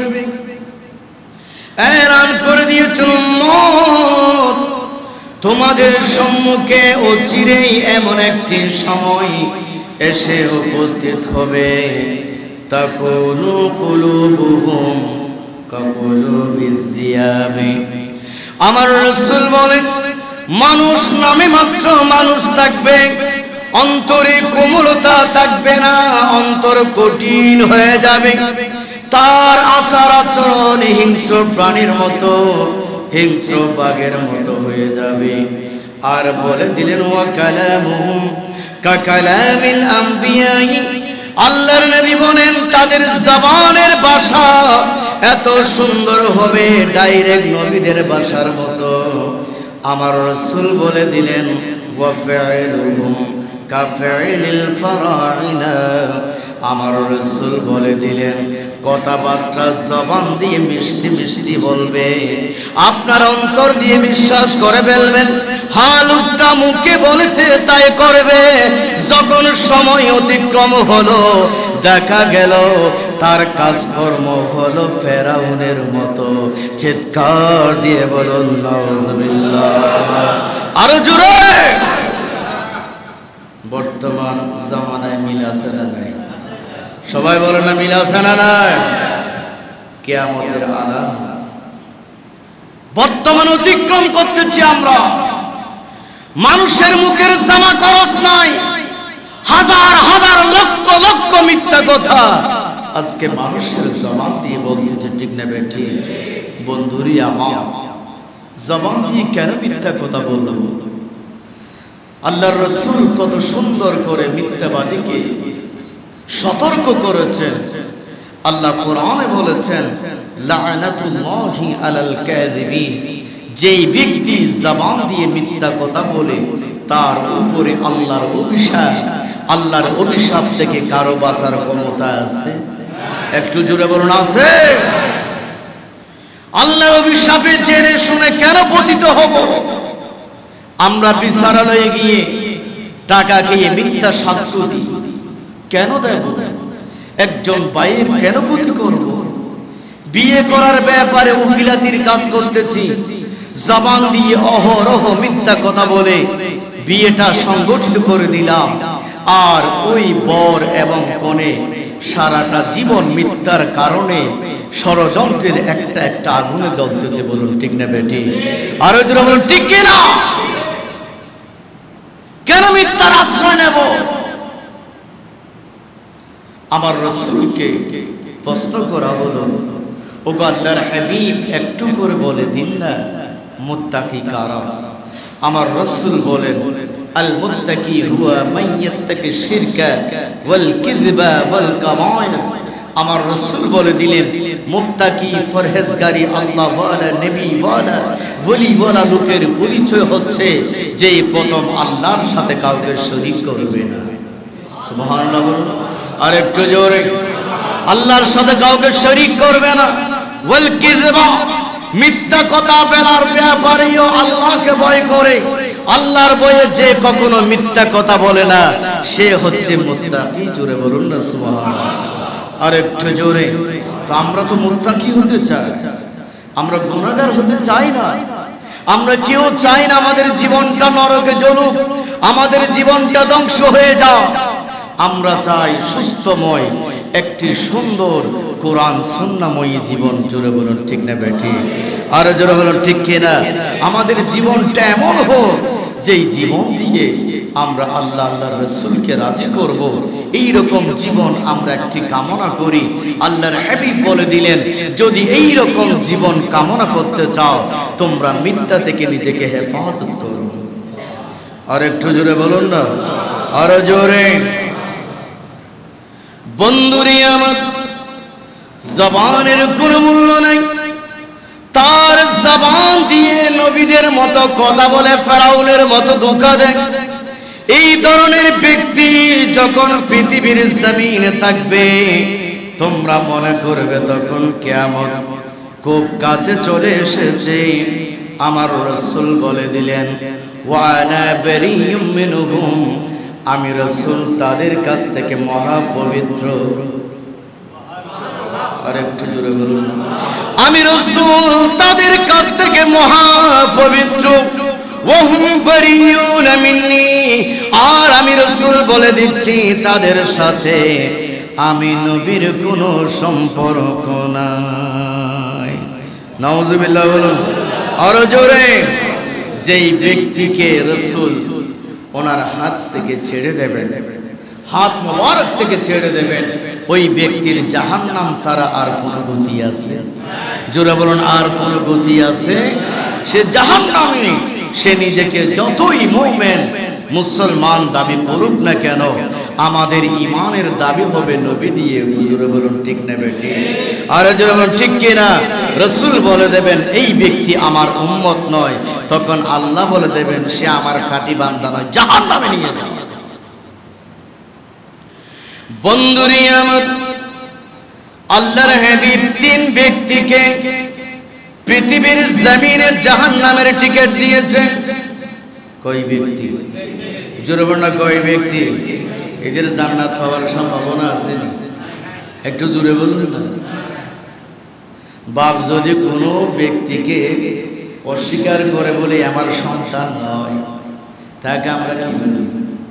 এলান করে দিয়েছেন, উম্মত তোমাদের সম্মুখে অচিরেই এমন একটি সময় এসে উপস্থিত হবে, তাকুনু কুলুবুহুম কাকুলুবিদ দিয়াবি। আমার রাসূল বলেন, মানুষ নামে মাত্র মানুষ থাকবে, অন্তরে কোমলতা থাকবে না, অন্তর কঠিন হয়ে যাবে, তার আচার আচরণ হিংস্র প্রাণীর মতো, হিংস্র বাঘের মতো হয়ে যাবে। আর বলে দিলেন, ওয়া কালামুহুম কাকালামিল আম্বিয়া। আল্লাহর নবী বলেন, তাদের জবানের ভাষা এত সুন্দর হবে ডাইরেক্ট নবীদের ভাষার মতো। আমার রাসূল বলে দিলেন, ওয়া ফাইলুহুম কাফাইলিল ফারাইনা। আমার রাসূল বলে দিলেন, কথাবার্তা জবান দিয়ে মিষ্টি মিষ্টি বলবে, আপনার অন্তর দিয়ে বিশ্বাস করে ফেলবেন, হালুকটা মুখে বলেছে তাই করবে। যখন সময় অতিক্রম হলো, দেখা গেল তার কাজকর্ম হলো ফেরাউনের মতো। চিৎকার দিয়ে বলুন নাউজুবিল্লাহ। আরো জোরে। বর্তমান জামানায় মিল আছে না নাই? সবাই বলেন না, মিল আছে না নাই? কিয়ামতের আলামত বর্তমান অতিক্রম করতেছি আমরা। মানুষের মুখের জামা খরচ নাই, হাজার হাজার লক্ষ লক্ষ মিথ্যা কথা আজকে মানুষের জবান দিয়ে বলতেছে। ঠিক না বেঠি? বন্ধুরি আমার, জবান দিয়ে কেন মিথ্যা কথা বললো? আল্লাহর রাসূল কত সুন্দর করে মিথ্যাবাদীকে সতর্ক করেছেন। আল্লাহ কোরআনে বলেছেন, লাআনাতুল্লাহি আলাল কাযিবিন। যেই ব্যক্তি জবান দিয়ে মিথ্যা কথা বলে তার উপরে আল্লাহর অভিশাপ। আল্লাহর অভিশাপ থেকে কারো বাঁচার ক্ষমতা আছে? একটু জোরে বলুন, আছে? আল্লাহর অভিশাপে জেনে শুনে কেন পতিত হব? আমরা বিচারালয়ে গিয়ে টাকা খেয়ে মিথ্যা সাক্ষ্য দিই, কেন দেব? একজন ভাইয়ের কেন ক্ষতি করব? বিয়ে করার ব্যাপারে উকিলাতির কাজ করতেছি, জবান দিয়ে অহরহ মিথ্যা কথা বলে বিয়েটা সংগঠিত করে দিলাম, আর ওই বর এবং কনে সারাটা জীবন মিথ্যার কারণে ষড়যন্ত্রের একটা একটা আগুনে জ্বলতেছে। বলুন ঠিক না বেটি? আরো জোরে বলুন ঠিক কিনা? কেন মিথ্যার আশ্রয় নেব? আমার রাসূলকে প্রশ্ন করা হলো, ওগো আল্লাহর হাবিব, একটু করে বলে দিন না মুত্তাকি কারা? আমার রাসূল বলেন, আল মুত্তাকি হুয়া মান ইয়াত্তাকি শিরকা ওয়াল কিযবা ওয়াল কাবায়র। আমার রাসূল বলে দিলেন মুত্তাকি পরহেজগারি আল্লাহ ওয়ালা নবী ওয়ালা ওলি ওয়ালা লোকের পরিচয় হচ্ছে যে প্রথম আল্লাহর সাথে কাউকে শরীক করবে না। সুবহানাল্লাহ বলুন আর একটু জোরে, আল্লাহর সাথে কাউকে শরীক করবে না। ওয়াল কিযবা, মিথ্যা কথা বলার ব্যাপারেও আল্লাহকে ভয় করে। আল্লাহর ভয়ে যে কখনো মিথ্যা কথা বলে না সে হচ্ছে মুত্তাকি। জোরে বলুন না সুবহানাল্লাহ আর একটু জোরে। তো আমরা তো মুত্তাকি হতে চাই, আমরা গুনাহগার হতে চাই না। আমরা কেউ চাই না আমাদের জীবনটা নরকে জ্বলুক, আমাদের জীবনটা ধ্বংস হয়ে যাক। আমরা চাই সুস্থময় একটি সুন্দর কোরআন সুন্নাহময়ী জীবন। জোরে বলুন ঠিক না বেঠি? আর জোরে বলুন ঠিক কিনা? আমাদের জীবনটা এমন হোক যেই জীবন দিয়ে আমরা আল্লাহ আল্লাহর রাসূলকে রাজি করব, এই রকম জীবন আমরা একটি কামনা করি। আল্লাহর হাবিব বলে দিলেন যদি এই রকম জীবন কামনা করতে চাও তোমরা মিথ্যা থেকে নিজেকে হেফাজত করো। আর একটু জোরে বলুন না, আর জোরে। বন্ধুরে আমার, জবানের কোনো মূল্য নাই। তার জবান দিয়ে নবীদের মতো কথা বলে ফেরাউনের মতো ধোঁকা দেয়। এই ধরনের ব্যক্তি যখন পৃথিবীর জমিনে থাকবে তোমরা মনে করবে তখন কিয়ামত খুব কাছে চলে এসেছে। আমার রাসূল বলে দিলেন ওয়া আনা বারিয়ুম মিনহুম, আমি রাসূল তাদের কাছ থেকে মহা পবিত্র। আর একটু জোরে বলুন, আমি রাসূল তাদের কাছ থেকে মহা পবিত্র। ওয়াহুম বারিয়ুন মিন্নি, আর আমি রাসূল বলে দিচ্ছি তাদের সাথে আমি নবীর কোনো সম্পর্ক নাই। নাউযুবিল্লাহ বলুন আর জোরে। যেই ব্যক্তিকে রাসূল ওনার হাত থেকে ছেড়ে দেবেন, হাত মোবারক থেকে ছেড়ে দেবেন, ওই ব্যক্তির জাহান্নাম ছাড়া আর কোনো গতি আছে? জোরে বলুন আর কোনো গতি আছে? সে জাহান্নামী। সে নিজেকে যতই মুমিন মুসলমান দাবি করুক না কেন, আমাদের ঈমানের দাবি হবে নবী দিয়ে। জোরে বলুন ঠিক না বেটি? আর জোরে বলুন ঠিক কিনা? রাসূল বলে দেবেন এই ব্যক্তি আমার উম্মত নয়, তখন আল্লাহ বলে দেবেন সে আমার খাঁটি বান্দা নয়, জাহান্নামে নিয়ে যাও। বন্ধুরে আমার, আল্লাহর হাবিব তিন ব্যক্তিকে পৃথিবীর জমিনে জাহান্নামের টিকিট দিয়েছে। কয় ব্যক্তি? জোরে বলুন না কয় ব্যক্তি? এদের জান্নাত পাওয়ার সম্ভাবনা আছে? একটু জোরে বলুন না। বাপ যদি কোনো ব্যক্তিকে অস্বীকার করে বলে আমার সন্তান নয়, তাকে আমরা কি বলি?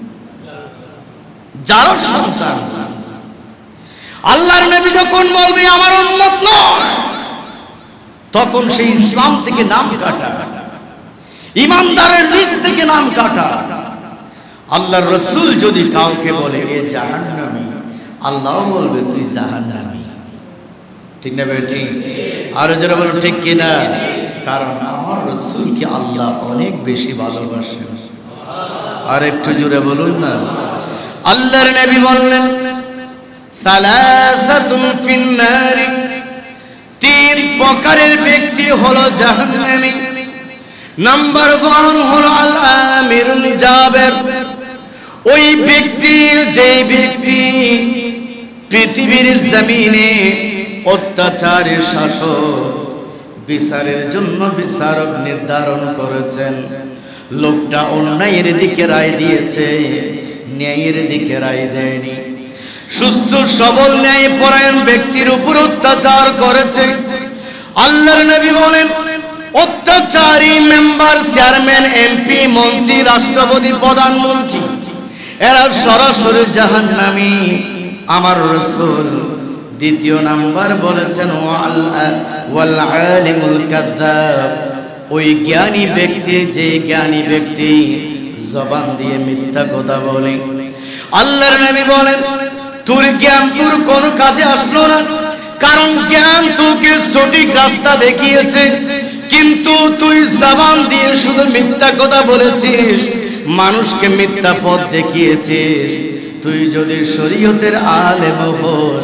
যার সন্তান। আল্লাহর নবী যখন বলবে আমার উম্মত নয়, তখন সেই ইসলাম থেকে নাম কাটা, ইমানদারের লিস্ট থেকে নাম কাটা। আল্লাহর রাসূল যদি কাউকে বলে এ জাহান্নামী, আল্লাহ বলবে তুই জাহান্নামী। ঠিক না বেটি? আর যারা বলেন ঠিক কিনা? কারণ আমার রাসূলকে আল্লাহ অনেক বেশি ভালোবাসেন। আর একটু জোরে বলুন না। আল্লাহর নবী বললেন সালাসাতুন ফিন্নার, তিন প্রকারের ব্যক্তি হলো জাহান্নামী। নাম্বার ওয়ান হলো আল আমিরুল জাবের, ওই ব্যক্তি যে ব্যক্তি পৃথিবীর জমিনে অত্যাচারের শাসক, বিচারের জন্য বিচারক নির্ধারণ করেছেন। লোকটা অন্যায়ের দিকে রায় দিয়েছে, ন্যায়ের দিকে রায় দেয়নি। সুস্থ সবল ন্যায় পরায়ণ ব্যক্তির উপর অত্যাচার করেছে। আল্লাহর নবী বলেন অত্যাচারী মেম্বার, চেয়ারম্যান, এমপি, মন্ত্রী, রাষ্ট্রপতি, প্রধানমন্ত্রী এরা সরাসরি জাহান্নামী। আমার রাসূল দ্বিতীয় নাম্বার বলেছেন ওয়াল আলিমুল কাযাব, ওই জ্ঞানী ব্যক্তি যে জ্ঞানী ব্যক্তি জবান দিয়ে মিথ্যা কথা বলে। আল্লাহর নবী বলেন তোর জ্ঞান তোর কোন কাজে আসলো না, কারণ জ্ঞান তোকে সঠিক রাস্তা দেখিয়েছে, কিন্তু তুই জবান দিয়ে শুধু মিথ্যা কথা বলেছিস, মানুষকে মিথ্যা পথ দেখিয়েছিস। তুই যদি শরীয়তের আলেম হোস,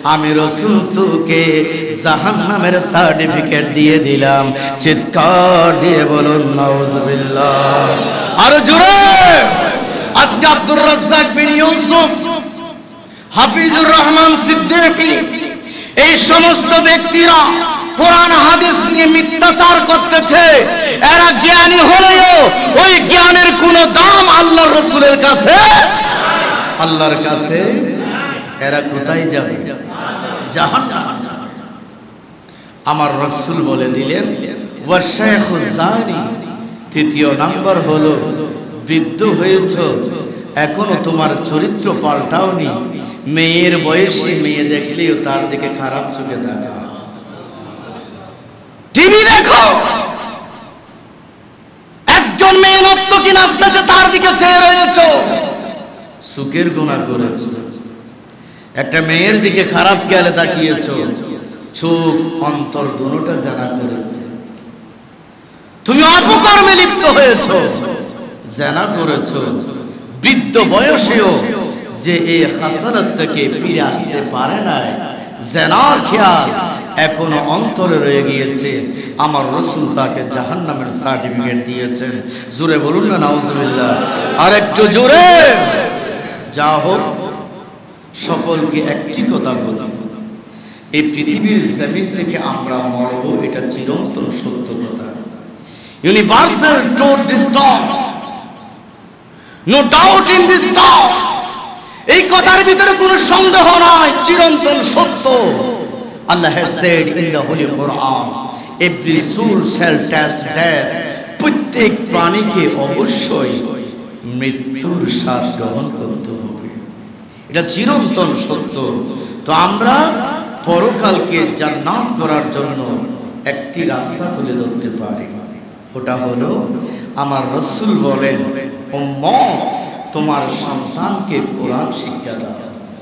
আমি রাসূল তোকে জাহান্নামের সার্টিফিকেট দিয়ে দিলাম। চিৎকার দিয়ে বলুন নাউজুবিল্লাহ। আর জোরে। আজকে আব্দুর রাজ্জাক বিন ইউসুফ, হাফিজুর রহমান সিদ্দিকী, এই সমস্ত ব্যক্তিরা কোরআন হাদিস নিয়ে মিথ্যাচার করতেছে। এরা জ্ঞানী হলেও ওই জ্ঞানের কোনো দাম আল্লাহর রাসূলের কাছে, আল্লাহর কাছে। এরা কোথায় যাবে? জাহান্নামে যাবে। আমার রাসূল বলে দিলেন ওয়া শাইখু জানি। তৃতীয় নাম্বার হলো বৃদ্ধ হয়েছ, এখনো তোমার চরিত্র পাল্টাওনি। মেয়ের বয়সী মেয়ে দেখলেও তার দিকে খারাপ চোখে দেখা। টিভি দেখো, একজন মেয়ে নর্তকী নাচতেছে, তার দিকে চেয়ে রয়েছ, সুখের গুনাহ করেছ। একটা মেয়ের দিকে খারাপ খেয়ালে তাকিয়েছ, চোখ অন্তর দুটোটা জানা করেছে। তুমি অপকর্মে লিপ্ত হয়েছ, জানা করেছ। বৃদ্ধ বয়সেও যে এই খাসালাত থেকে ফিরে আসতে পারে না, জানার খেয়াল এখনো অন্তরে রয়ে গিয়েছে। আমার রাসূল তাকে জাহান্নামের সার্টিফিকেট দিয়েছেন। জোরে বলুন না নাউজুবিল্লাহ। আর একটু জোরে। যা হোক, সকলকে একটি কথা বলি, এই পৃথিবীর জমিন থেকে আমরা মরব, এটা চিরন্তন সত্য কথা। Universal truth this talk, no doubt in this talk. এই কথার ভিতরে কোনো সন্দেহ নাই, চিরন্তন সত্য। Allah has said in the Holy Quran, every soul shall taste death. প্রত্যেক প্রাণীকে অবশ্যই মৃত্যুর স্বাদ গ্রহণ করতে হবে, এটা চিরন্তন সত্য। তো আমরা পরকালকে জান্নাত করার জন্য একটি রাস্তা তুলে ধরতে পারি, ওটা হলো আমার রাসূল বলেন, উম্মত তোমার সন্তানকে কোরআন শিক্ষা দাও।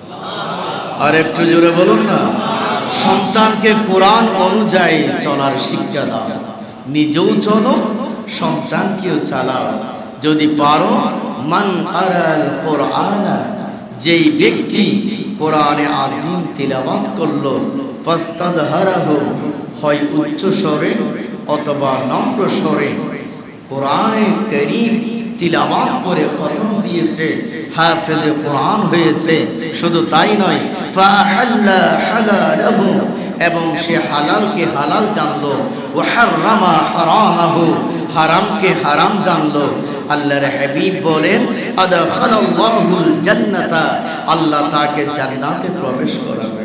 আর একটু জোরে বলুন না। সন্তানকে কোরআন অনুযায়ী চলার শিক্ষা দাও। নিজেও চলো, সন্তানকেও চালাও যদি পারো। মান আরাল কোরআনা, যেই ব্যক্তি কোরআনে আযীম তিলাওয়াত করলো, ফাস্তাজহারাহু, হয় উচ্চ স্বরে অথবা নম্র স্বরে কোরআনে কারীম তিলাওয়াত করে খতম দিয়েছে, হাফেজে কোরআন হয়েছে। শুধু তাই নয়, ফাহাল্লা হালালাহু, এবং সে হালালকে হালাল জানলো, ওয়া হারামা হারামাহু, হারামকে হারাম জানলো। আল্লাহর হাবিব বলেন, আদখালাল্লাহুল জান্নাতা, আল্লাহ তাকে জান্নাতে প্রবেশ করাবেন।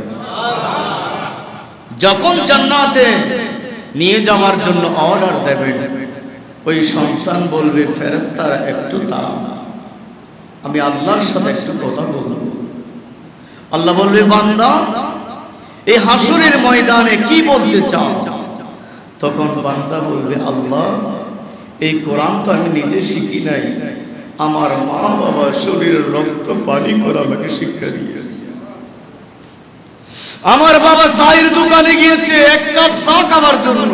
যখন জান্নাতে নিয়ে যাওয়ার জন্য অর্ডার দেবেন, ওই সন্তান বলবে, ফেরেশতারা একটু তাও, আমি আল্লাহর সাথে একটু কথা বলবো। আল্লাহ বলবে, বান্দা এই হাসরের ময়দানে কি বলতে চাও? তখন বান্দা বলবে, আল্লাহ এই কোরআন তো আমি নিজে শিখি নাই, আমার মা বাবা শরীরের রক্ত পানি করে আমাকে শিক্ষা দিয়েছে। আমার বাবা চায়ের দোকানে গিয়েছে এক কাপ চা খাবার জন্য,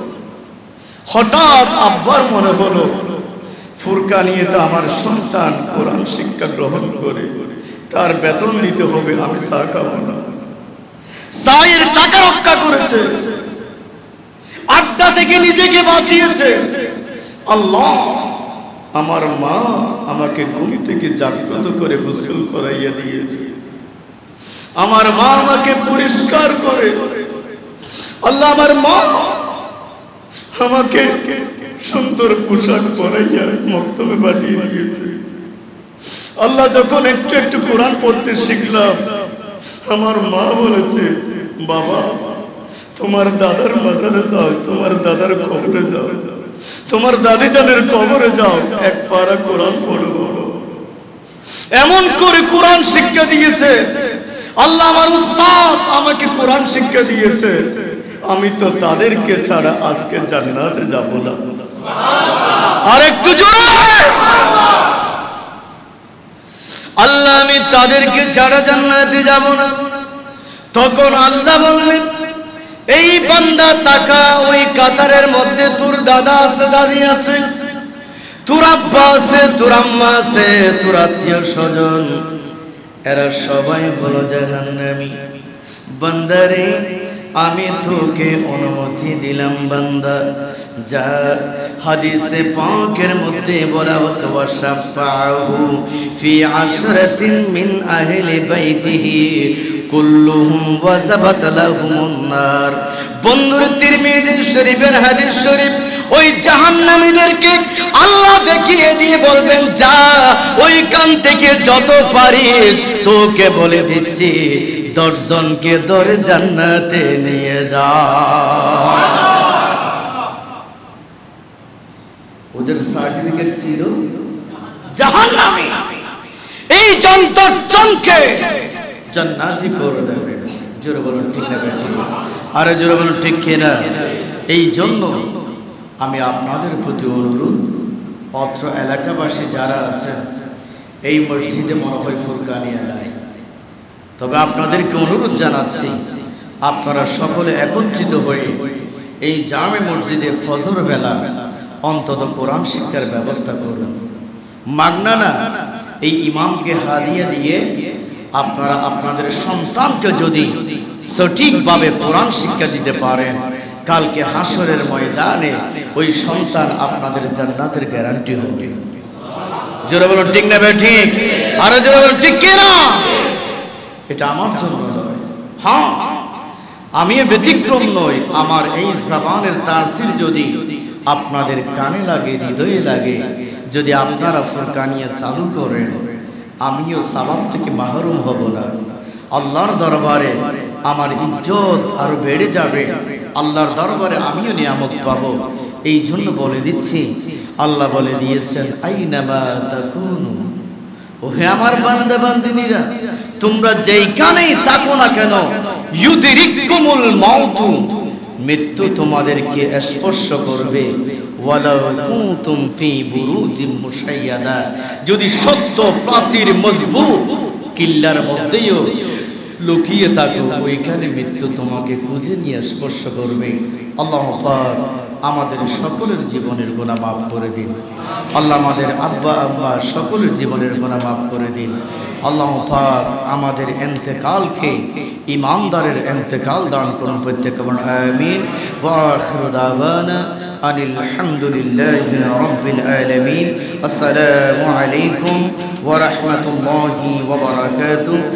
হঠাৎ আব্বার মনে হলো ফুরকানিয়ে তো আমার সন্তান কোরআন শিক্ষা গ্রহণ করে, তার বেতন দিতে হবে, আমি চা খাবো না। চায়ের টাকা রক্ষা করেছে, আড্ডা থেকে নিজেকে বাঁচিয়েছে। আল্লাহ, আমার মা আমাকে ঘুম থেকে জাগ্রত করে গোসল করাইয়া দিয়েছে, আমার মা আমাকে পরিষ্কার করে, আল্লাহ আমার মা আমাকে সুন্দর পোশাক পরাইয়া মক্তবে পাঠিয়ে দিয়েছে। আল্লাহ যখন একটু একটু কোরআন পড়তে শিখলাম, আমার মা বলেছে, বাবা তোমার দাদার মাজারে যাও, তোমার দাদার কবরে যাও, তোমার দাদি জানের কবরে যাও, এক পারা কোরআন পড়ো। এমন করে কোরআন শিক্ষা দিয়েছে। আল্লাহ আমার উস্তাদ আমাকে কোরআন শিক্ষা দিয়েছে, আমি তো তাদেরকে ছাড়া আজকে জান্নাতে যাব না। আর একটু জোরে, আল্লাহ আমি তাদেরকে ছাড়া জান্নাতে যাব না। তখন আল্লাহ বললেন, এই বান্দা তাকা, ওই কাতারের মধ্যে তোর দাদা আছে, দাদি আছে, তোর আব্বা আছে, তোর আম্মা আছে, তোর আত্মীয় স্বজন, এরা সবাই হলো জাহান্নামী। বান্দারে আমি তোকে অনুমতি দিলাম বান্দা, যা হাদিসে পাকের মধ্যে বলা হতো ওয়াশাফাহু ফি আশরাতিন মিন আহলি বাইতিহি কুল্লুহুম ওয়াজাবাত লাহুমুন নার। বন্ধুর তিরমিজি শরীফের হাদিস শরীফ, ওই জাহান্নামীদেরকে আল্লাহ দেখিয়ে দিয়ে বলবেন, যা ওইখান থেকে যত পারিস তোকে বলে দিচ্ছি দশজনকে ধরে জান্নাতে নিয়ে যা। ওদের সার্টিফিকেট ছিল জাহান্নামী, এই যন্ত্রকে জান্নাতি করে দেবে। জোরে বলুন ঠিক না বেটি? আরে জোরে বলুন ঠিক কিনা? এই জন্য আমি আপনাদের প্রতি অনুরোধ, অত্র এলাকাবাসী যারা আছেন, এই মসজিদে মনে হয় ফুরকানিয়া নাই, তবে আপনাদেরকে অনুরোধ জানাচ্ছি আপনারা সকলে একত্রিত হয়ে এই জামে মসজিদে ফজর বেলা অন্তত কোরআন শিক্ষার ব্যবস্থা করুন। মাগনা না, এই ইমামকে হাদিয়া দিয়ে আপনারা আপনাদের সন্তানকে যদি সঠিকভাবে কোরআন শিক্ষা দিতে পারেন, কালকে হাসরের ময়দানে ওই সন্তান আপনাদের জান্নাতের গ্যারান্টি হবে। জোরে বলুন ঠিক না ঠিক? আরো জোরে বলুন ঠিক কিনা? এটা আমার জন্য নয়, হ্যাঁ আমি ব্যতিক্রম নই। আমার এই জবানের তাসির যদি আপনাদের কানে লাগে, হৃদয়ে লাগে, যদি আপনারা ফুরকানিয়া চালু করেন, আমিও সওয়াব থেকে মাহরুম হব না। আল্লাহর দরবারে আমার ইজ্জত আরো বেড়ে যাবে, আল্লাহর দরবারে আমিও নিয়ামত পাবো। এই জন্য বলে দিচ্ছি, আল্লাহ বলে দিয়েছেন আইনামা তাকুনু, ওহে আমার বান্দা বান্দিনীরা, তোমরা যেইখানেই থাকো না কেন, ইউদরিকুমুল মাউতু, মৃত্যু তোমাদেরকে স্পর্শ করবে। ওয়ালাউ কুনতুম ফি বুরুজিম মুশাইয়াদা, যদি সত্য প্রাচীর মজবুত কিল্লার মধ্যেও লুকিয়ে থাকো, ওইখানে মৃত্যু তোমাকে খুঁজে নিয়ে স্পর্শ করবে। আল্লাহ পাক আমাদের সকলের জীবনের গুনাহ মাফ করে দিন। আল্লাহ আমাদের আব্বা আম্মা সকলের জীবনের গুনাহ মাফ করে দিন। আল্লাহ পাক আমাদের ইন্তেকালকে ঈমানদারের ইন্তেকাল দান করুন প্রত্যেক। আমিন। ওয়া আখিরু দাওয়ানা আনিল হামদুলিল্লাহি রাব্বিল আলামিন। আসসালামু আলাইকুম ওয়া রাহমাতুল্লাহি ওয়া বারাকাতুহু।